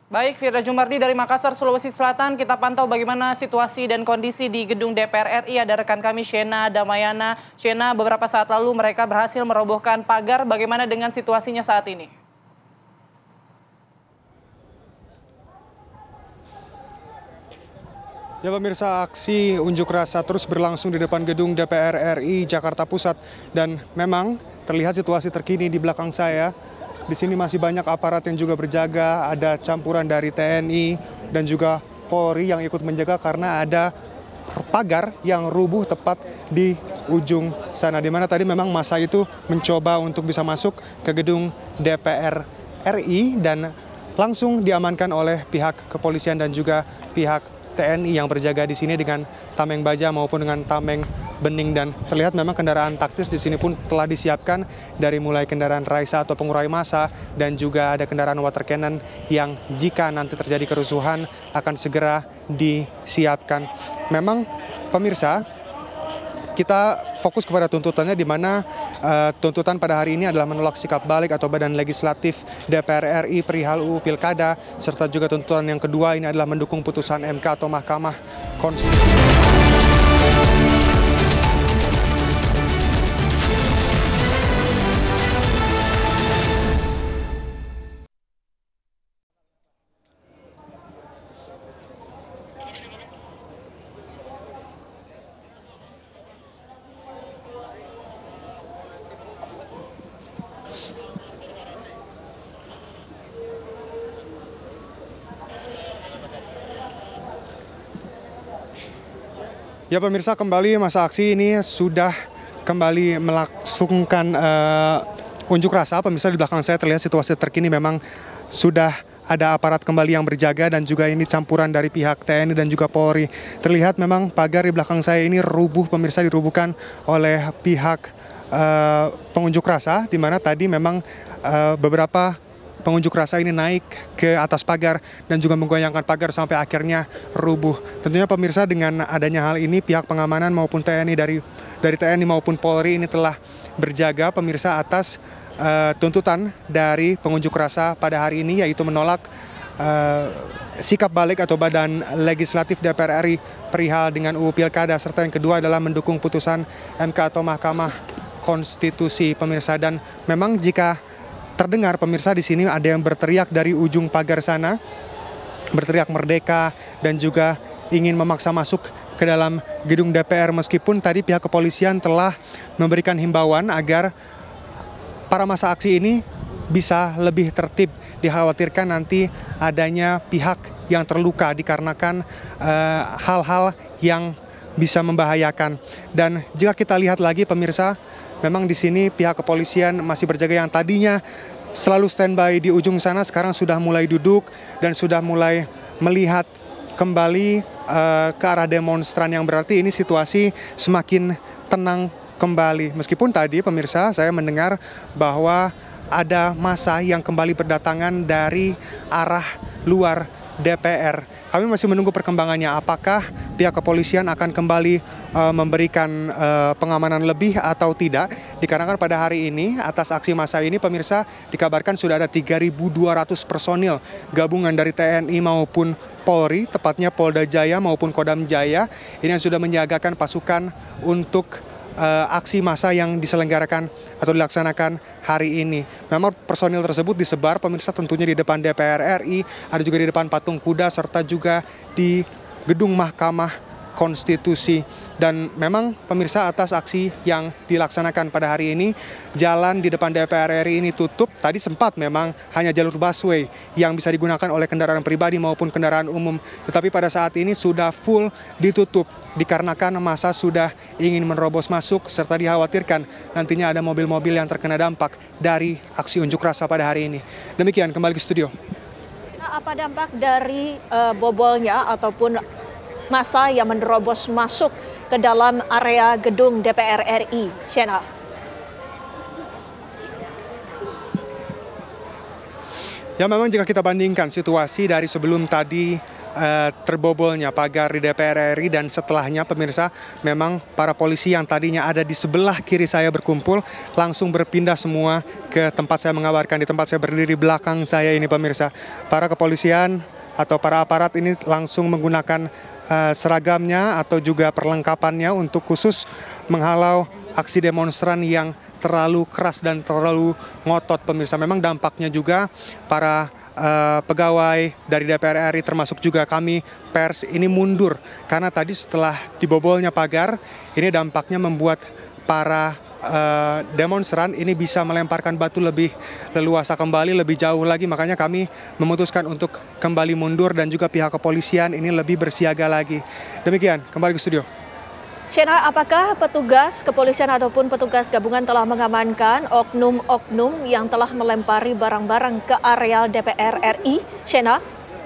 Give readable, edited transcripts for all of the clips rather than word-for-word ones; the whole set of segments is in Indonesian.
Baik, Firda Jumardi dari Makassar, Sulawesi Selatan. Kita pantau bagaimana situasi dan kondisi di gedung DPR RI. Ada rekan kami Shena Damayana. Shena, beberapa saat lalu mereka berhasil merobohkan pagar. Bagaimana dengan situasinya saat ini? Ya pemirsa, aksi unjuk rasa terus berlangsung di depan gedung DPR RI Jakarta Pusat. Dan memang terlihat situasi terkini di belakang saya. Di sini masih banyak aparat yang juga berjaga, ada campuran dari TNI dan juga Polri yang ikut menjaga karena ada pagar yang rubuh tepat di ujung sana. Di mana tadi memang massa itu mencoba untuk bisa masuk ke gedung DPR RI dan langsung diamankan oleh pihak kepolisian dan juga pihak TNI yang berjaga di sini dengan tameng baja maupun dengan tameng bening, dan terlihat memang kendaraan taktis di sini pun telah disiapkan dari mulai kendaraan raisa atau pengurai massa dan juga ada kendaraan water cannon yang jika nanti terjadi kerusuhan akan segera disiapkan. Memang pemirsa, kita fokus kepada tuntutannya, di mana tuntutan pada hari ini adalah menolak sikap balik atau badan legislatif DPR RI perihal UU Pilkada, serta juga tuntutan yang kedua ini adalah mendukung putusan MK atau Mahkamah Konstitusi. Ya pemirsa, kembali masa aksi ini sudah kembali melangsungkan unjuk rasa. Pemirsa, di belakang saya terlihat situasi terkini memang sudah ada aparat kembali yang berjaga dan juga ini campuran dari pihak TNI dan juga Polri. Terlihat memang pagar di belakang saya ini rubuh, pemirsa, dirubuhkan oleh pihak pengunjuk rasa, di mana tadi memang beberapa pengunjuk rasa ini naik ke atas pagar dan juga menggoyangkan pagar sampai akhirnya rubuh. Tentunya pemirsa, dengan adanya hal ini pihak pengamanan maupun TNI dari TNI maupun Polri ini telah berjaga pemirsa atas tuntutan dari pengunjuk rasa pada hari ini, yaitu menolak sikap balik atau badan legislatif DPR RI perihal dengan UU Pilkada, serta yang kedua adalah mendukung putusan MK atau Mahkamah Konstitusi pemirsa. Dan memang jika terdengar pemirsa, di sini ada yang berteriak dari ujung pagar sana, berteriak merdeka dan juga ingin memaksa masuk ke dalam gedung DPR, meskipun tadi pihak kepolisian telah memberikan himbauan agar para massa aksi ini bisa lebih tertib. Dikhawatirkan nanti adanya pihak yang terluka dikarenakan hal-hal yang bisa membahayakan. Dan jika kita lihat lagi pemirsa, memang di sini pihak kepolisian masih berjaga, yang tadinya selalu standby di ujung sana sekarang sudah mulai duduk dan sudah mulai melihat kembali ke arah demonstran, yang berarti ini situasi semakin tenang kembali. Meskipun tadi pemirsa saya mendengar bahwa ada massa yang kembali berdatangan dari arah luar DPR. Kami masih menunggu perkembangannya, apakah pihak kepolisian akan kembali memberikan pengamanan lebih atau tidak. Dikarenakan pada hari ini atas aksi massa ini pemirsa dikabarkan sudah ada 3.200 personil gabungan dari TNI maupun Polri, tepatnya Polda Jaya maupun Kodam Jaya, ini yang sudah menyiagakan pasukan untuk aksi massa yang diselenggarakan atau dilaksanakan hari ini. Memang personil tersebut disebar pemirsa tentunya di depan DPR RI, ada juga di depan patung kuda, serta juga di gedung Mahkamah Konstitusi. Dan memang pemirsa atas aksi yang dilaksanakan pada hari ini, jalan di depan DPR RI ini tutup. Tadi sempat memang hanya jalur busway yang bisa digunakan oleh kendaraan pribadi maupun kendaraan umum, tetapi pada saat ini sudah full ditutup dikarenakan massa sudah ingin menerobos masuk, serta dikhawatirkan nantinya ada mobil-mobil yang terkena dampak dari aksi unjuk rasa pada hari ini. Demikian, kembali ke studio. Apa dampak dari bobolnya ataupun massa yang menerobos masuk ke dalam area gedung DPR RI, Shena? Ya, memang jika kita bandingkan situasi dari sebelum tadi terbobolnya pagar di DPR RI, dan setelahnya pemirsa memang para polisi yang tadinya ada di sebelah kiri saya berkumpul langsung berpindah semua ke tempat saya mengabarkan, di tempat saya berdiri belakang saya ini pemirsa. Para kepolisian atau para aparat ini langsung menggunakan seragamnya atau juga perlengkapannya untuk khusus menghalau aksi demonstran yang terlalu keras dan terlalu ngotot pemirsa. Memang dampaknya juga para pegawai dari DPR RI termasuk juga kami pers ini mundur karena tadi setelah dibobolnya pagar ini dampaknya membuat para demonstran ini bisa melemparkan batu lebih leluasa kembali, lebih jauh lagi. Makanya kami memutuskan untuk kembali mundur dan juga pihak kepolisian ini lebih bersiaga lagi. Demikian, kembali ke studio. Shena, apakah petugas kepolisian ataupun petugas gabungan telah mengamankan oknum-oknum yang telah melempari barang-barang ke areal DPR RI? Shena?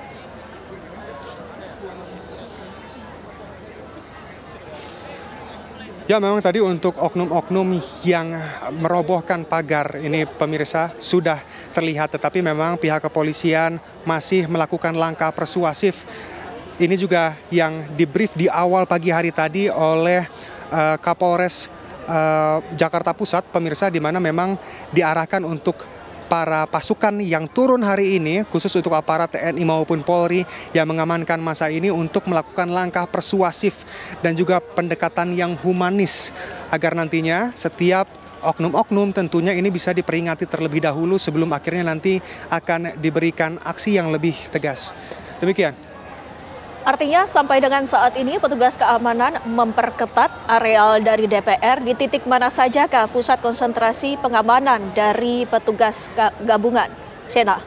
Ya, memang tadi untuk oknum-oknum yang merobohkan pagar ini pemirsa sudah terlihat, tetapi memang pihak kepolisian masih melakukan langkah persuasif. Ini juga yang dibrief di awal pagi hari tadi oleh Kapolres Jakarta Pusat pemirsa, di mana memang diarahkan untuk para pasukan yang turun hari ini khusus untuk aparat TNI maupun Polri yang mengamankan masa ini untuk melakukan langkah persuasif dan juga pendekatan yang humanis agar nantinya setiap oknum-oknum tentunya ini bisa diperingati terlebih dahulu sebelum akhirnya nanti akan diberikan aksi yang lebih tegas. Demikian. Artinya sampai dengan saat ini petugas keamanan memperketat areal dari DPR. Di titik mana sajakah pusat konsentrasi pengamanan dari petugas gabungan? Shena.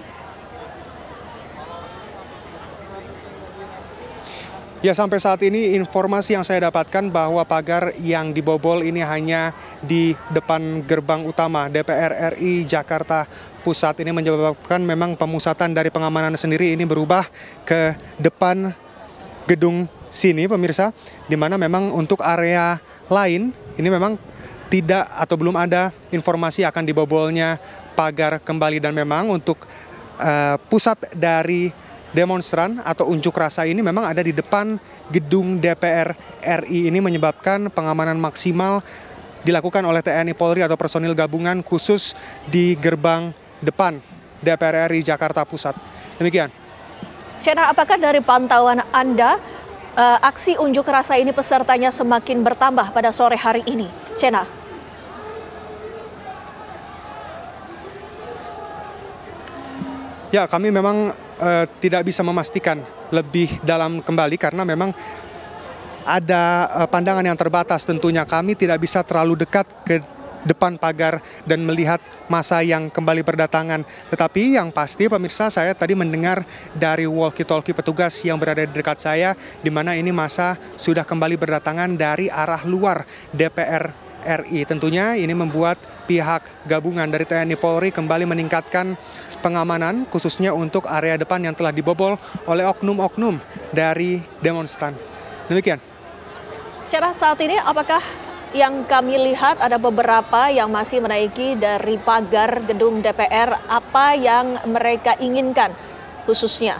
Ya, sampai saat ini informasi yang saya dapatkan bahwa pagar yang dibobol ini hanya di depan gerbang utama DPR RI Jakarta Pusat. Ini menyebabkan memang pemusatan dari pengamanan sendiri ini berubah ke depan gedung sini pemirsa, di mana memang untuk area lain ini memang tidak atau belum ada informasi akan dibobolnya pagar kembali, dan memang untuk pusat dari demonstran atau unjuk rasa ini memang ada di depan gedung DPR RI. Ini menyebabkan pengamanan maksimal dilakukan oleh TNI Polri atau personil gabungan khusus di gerbang depan DPR RI Jakarta Pusat. Demikian. Shena, apakah dari pantauan Anda aksi unjuk rasa ini pesertanya semakin bertambah pada sore hari ini? Shena. Ya, kami memang tidak bisa memastikan lebih dalam kembali karena memang ada pandangan yang terbatas tentunya. Kami tidak bisa terlalu dekat ke depan pagar dan melihat massa yang kembali berdatangan. Tetapi yang pasti pemirsa, saya tadi mendengar dari walkie-talkie petugas yang berada di dekat saya, di mana ini massa sudah kembali berdatangan dari arah luar DPR RI. Tentunya ini membuat pihak gabungan dari TNI Polri kembali meningkatkan pengamanan khususnya untuk area depan yang telah dibobol oleh oknum-oknum dari demonstran. Demikian. Shena, saat ini apakah yang kami lihat ada beberapa yang masih menaiki dari pagar gedung DPR? Apa yang mereka inginkan khususnya?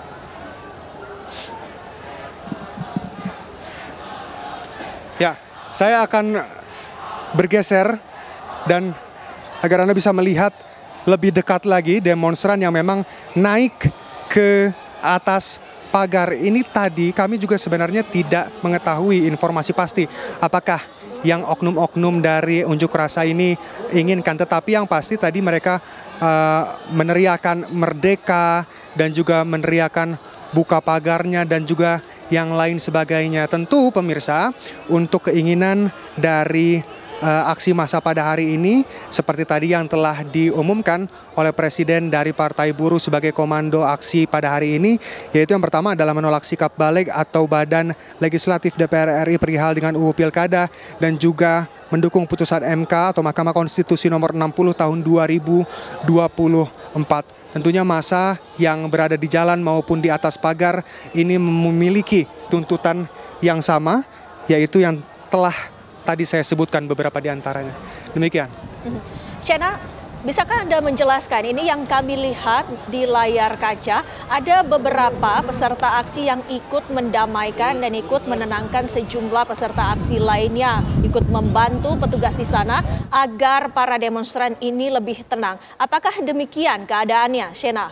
Ya, saya akan bergeser dan agar Anda bisa melihat lebih dekat lagi demonstran yang memang naik ke atas pagar ini. Tadi kami juga sebenarnya tidak mengetahui informasi pasti apakah yang oknum-oknum dari unjuk rasa ini inginkan, tetapi yang pasti tadi mereka meneriakan merdeka dan juga meneriakan buka pagarnya dan juga yang lain sebagainya. Tentu pemirsa, untuk keinginan dari aksi massa pada hari ini seperti tadi yang telah diumumkan oleh Presiden dari Partai Buruh sebagai komando aksi pada hari ini, yaitu yang pertama adalah menolak sikap balik atau Badan Legislatif DPR RI perihal dengan UU Pilkada dan juga mendukung putusan MK atau Mahkamah Konstitusi nomor 60 tahun 2024. Tentunya massa yang berada di jalan maupun di atas pagar ini memiliki tuntutan yang sama, yaitu yang telah tadi saya sebutkan beberapa di antaranya. Demikian. Shena, Bisakah Anda menjelaskan, ini yang kami lihat di layar kaca, ada beberapa peserta aksi yang ikut mendamaikan dan ikut menenangkan sejumlah peserta aksi lainnya, ikut membantu petugas di sana agar para demonstran ini lebih tenang. Apakah demikian keadaannya, Shena?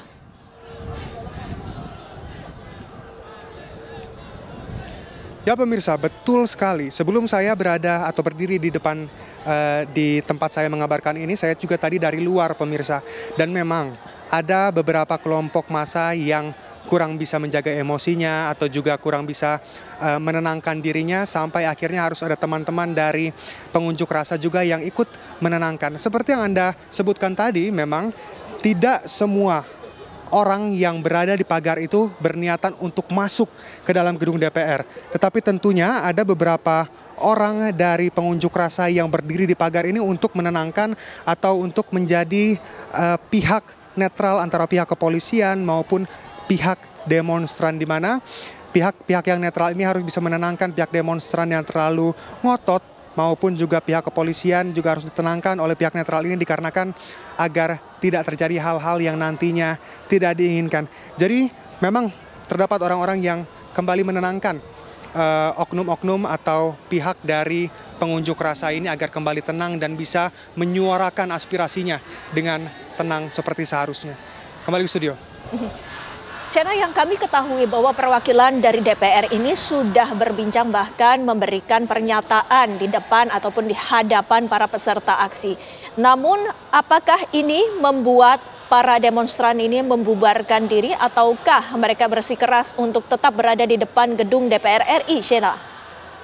Ya pemirsa, betul sekali. Sebelum saya berada atau berdiri di depan di tempat saya mengabarkan ini, saya juga tadi dari luar pemirsa. Dan memang ada beberapa kelompok massa yang kurang bisa menjaga emosinya atau juga kurang bisa menenangkan dirinya sampai akhirnya harus ada teman-teman dari pengunjuk rasa juga yang ikut menenangkan. Seperti yang Anda sebutkan tadi, memang tidak semua orang yang berada di pagar itu berniatan untuk masuk ke dalam gedung DPR. Tetapi tentunya ada beberapa orang dari pengunjuk rasa yang berdiri di pagar ini untuk menenangkan atau untuk menjadi pihak netral antara pihak kepolisian maupun pihak demonstran, di mana pihak yang netral ini harus bisa menenangkan pihak demonstran yang terlalu ngotot, maupun juga pihak kepolisian juga harus ditenangkan oleh pihak netral ini dikarenakan agar tidak terjadi hal-hal yang nantinya tidak diinginkan. Jadi memang terdapat orang-orang yang kembali menenangkan oknum-oknum atau pihak dari pengunjuk rasa ini agar kembali tenang dan bisa menyuarakan aspirasinya dengan tenang seperti seharusnya. Kembali ke studio. Shena, yang kami ketahui bahwa perwakilan dari DPR ini sudah berbincang, bahkan memberikan pernyataan di depan ataupun di hadapan para peserta aksi. Namun apakah ini membuat para demonstran ini membubarkan diri ataukah mereka bersikeras untuk tetap berada di depan gedung DPR RI, Shena?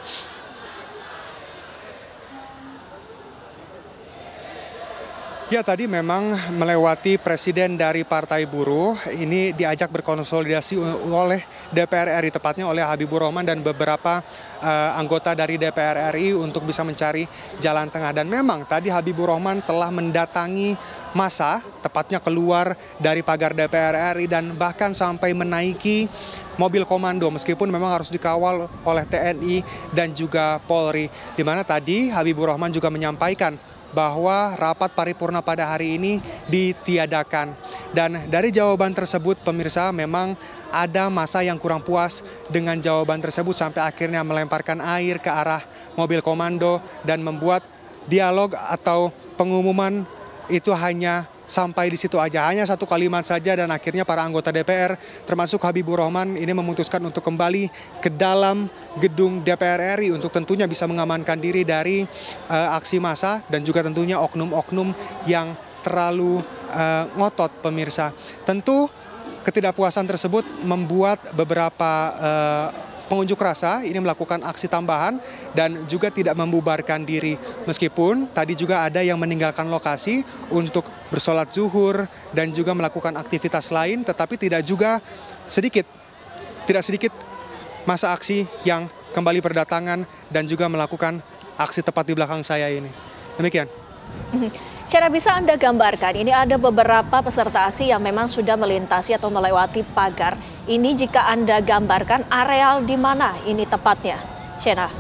Ya, tadi memang melewati presiden dari Partai Buruh ini diajak berkonsolidasi oleh DPR RI, tepatnya oleh Habibur Rahman dan beberapa anggota dari DPR RI untuk bisa mencari jalan tengah. Dan memang tadi Habibur Rahman telah mendatangi massa, tepatnya keluar dari pagar DPR RI dan bahkan sampai menaiki mobil komando, meskipun memang harus dikawal oleh TNI dan juga Polri. Di mana tadi Habibur Rahman juga menyampaikan bahwa rapat paripurna pada hari ini ditiadakan. Dan dari jawaban tersebut pemirsa, memang ada massa yang kurang puas dengan jawaban tersebut sampai akhirnya melemparkan air ke arah mobil komando dan membuat dialog atau pengumuman itu hanya sampai di situ aja, hanya satu kalimat saja, dan akhirnya para anggota DPR termasuk Habibur Rahman ini memutuskan untuk kembali ke dalam gedung DPR RI untuk tentunya bisa mengamankan diri dari aksi massa dan juga tentunya oknum-oknum yang terlalu ngotot pemirsa. Tentu ketidakpuasan tersebut membuat beberapa pengunjuk rasa ini melakukan aksi tambahan dan juga tidak membubarkan diri. Meskipun tadi juga ada yang meninggalkan lokasi untuk bersolat zuhur dan juga melakukan aktivitas lain, tetapi tidak sedikit massa aksi yang kembali berdatangan dan juga melakukan aksi tepat di belakang saya ini. Demikian. Cara bisa Anda gambarkan, ini ada beberapa peserta aksi yang memang sudah melintasi atau melewati pagar. Ini jika Anda gambarkan areal di mana ini tepatnya, Shena?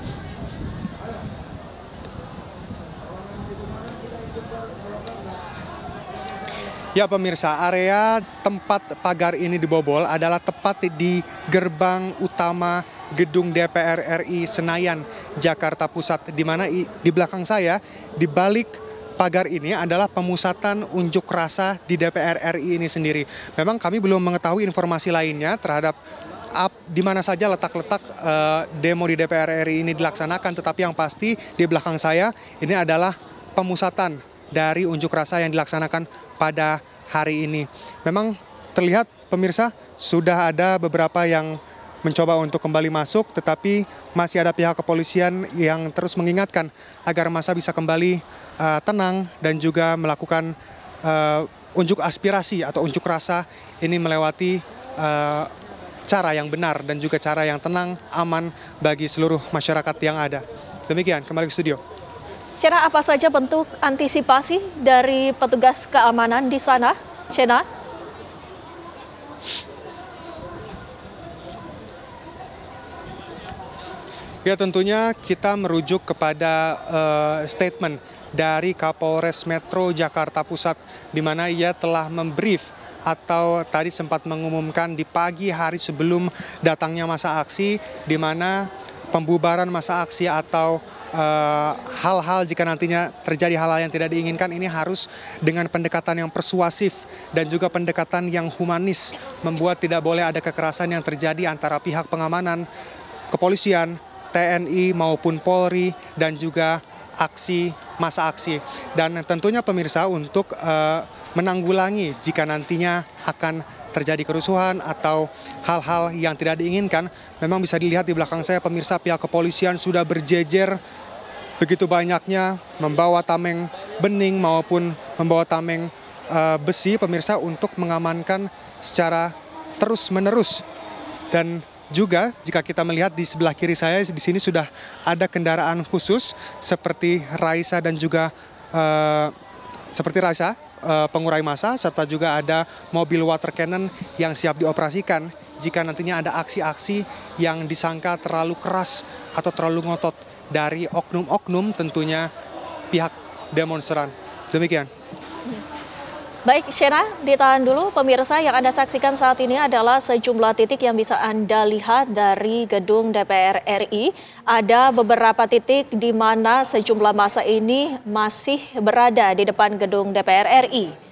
Ya pemirsa, area tempat pagar ini dibobol adalah tepat di gerbang utama gedung DPR RI Senayan, Jakarta Pusat, di mana di belakang saya, di balik pagar ini adalah pemusatan unjuk rasa di DPR RI ini sendiri. Memang kami belum mengetahui informasi lainnya terhadap di mana saja letak-letak demo di DPR RI ini dilaksanakan, tetapi yang pasti di belakang saya ini adalah pemusatan dari unjuk rasa yang dilaksanakan pada hari ini. Memang terlihat pemirsa sudah ada beberapa yang mencoba untuk kembali masuk, tetapi masih ada pihak kepolisian yang terus mengingatkan agar massa bisa kembali tenang dan juga melakukan unjuk aspirasi atau unjuk rasa ini melewati cara yang benar dan juga cara yang tenang, aman bagi seluruh masyarakat yang ada. Demikian, kembali ke studio. Shena, apa saja bentuk antisipasi dari petugas keamanan di sana, Shena? Ya, tentunya kita merujuk kepada statement dari Kapolres Metro Jakarta Pusat, di mana ia telah membrief atau tadi sempat mengumumkan di pagi hari sebelum datangnya masa aksi, di mana pembubaran masa aksi atau hal-hal jika nantinya terjadi hal-hal yang tidak diinginkan ini harus dengan pendekatan yang persuasif dan juga pendekatan yang humanis, membuat tidak boleh ada kekerasan yang terjadi antara pihak pengamanan, kepolisian, TNI maupun Polri dan juga masa aksi. Dan tentunya pemirsa untuk menanggulangi jika nantinya akan terjadi kerusuhan atau hal-hal yang tidak diinginkan, memang bisa dilihat di belakang saya pemirsa, pihak kepolisian sudah berjejer begitu banyaknya membawa tameng bening maupun membawa tameng besi pemirsa untuk mengamankan secara terus-menerus. Dan juga jika kita melihat di sebelah kiri saya di sini sudah ada kendaraan khusus seperti Raisa dan juga pengurai massa, serta juga ada mobil water cannon yang siap dioperasikan jika nantinya ada aksi-aksi yang disangka terlalu keras atau terlalu ngotot dari oknum-oknum tentunya pihak demonstran. Demikian. Baik, Shena, ditahan dulu. Pemirsa, yang Anda saksikan saat ini adalah sejumlah titik yang bisa Anda lihat dari gedung DPR RI. Ada beberapa titik di mana sejumlah massa ini masih berada di depan gedung DPR RI.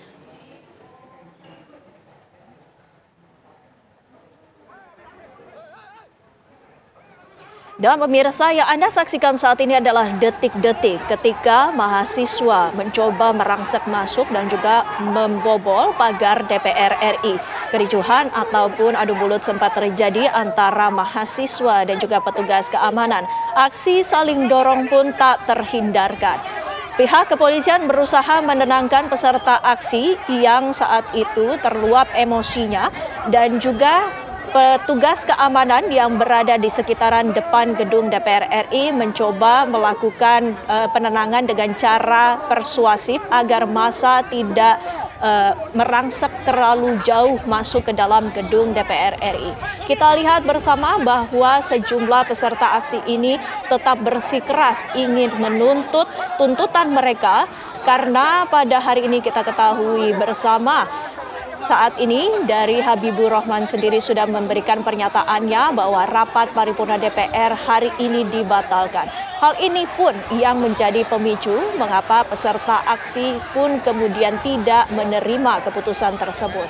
Dan pemirsa, yang Anda saksikan saat ini adalah detik-detik ketika mahasiswa mencoba merangsek masuk dan juga membobol pagar DPR RI. Kericuhan ataupun adu mulut sempat terjadi antara mahasiswa dan juga petugas keamanan. Aksi saling dorong pun tak terhindarkan. Pihak kepolisian berusaha menenangkan peserta aksi yang saat itu terluap emosinya, dan juga petugas keamanan yang berada di sekitaran depan gedung DPR RI mencoba melakukan penenangan dengan cara persuasif agar massa tidak merangsek terlalu jauh masuk ke dalam gedung DPR RI. Kita lihat bersama bahwa sejumlah peserta aksi ini tetap bersikeras ingin menuntut tuntutan mereka, karena pada hari ini kita ketahui bersama saat ini dari Habibur Rahman sendiri sudah memberikan pernyataannya bahwa rapat paripurna DPR hari ini dibatalkan. Hal ini pun yang menjadi pemicu mengapa peserta aksi pun kemudian tidak menerima keputusan tersebut.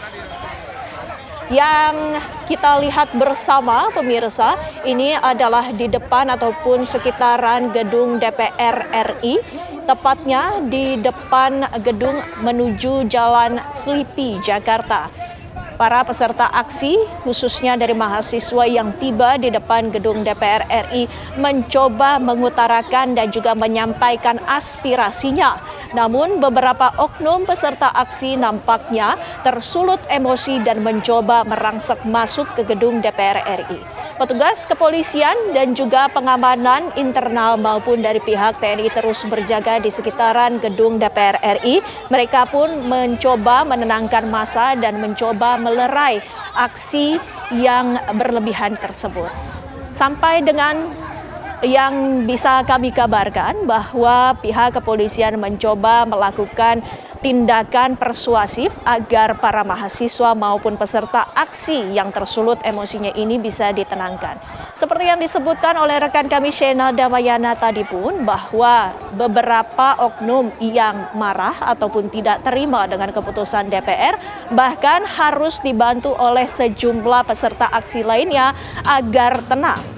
Yang kita lihat bersama pemirsa, ini adalah di depan ataupun sekitaran gedung DPR RI, tepatnya di depan gedung menuju Jalan Selipi, Jakarta. Para peserta aksi, khususnya dari mahasiswa yang tiba di depan gedung DPR RI, mencoba mengutarakan dan juga menyampaikan aspirasinya. Namun beberapa oknum peserta aksi nampaknya tersulut emosi dan mencoba merangsek masuk ke gedung DPR RI. Petugas kepolisian dan juga pengamanan internal maupun dari pihak TNI terus berjaga di sekitaran gedung DPR RI. Mereka pun mencoba menenangkan massa dan mencoba melerai aksi yang berlebihan tersebut. Sampai dengan yang bisa kami kabarkan bahwa pihak kepolisian mencoba melakukan tindakan persuasif agar para mahasiswa maupun peserta aksi yang tersulut emosinya ini bisa ditenangkan. Seperti yang disebutkan oleh rekan kami Shena Damayana tadi pun, bahwa beberapa oknum yang marah ataupun tidak terima dengan keputusan DPR bahkan harus dibantu oleh sejumlah peserta aksi lainnya agar tenang.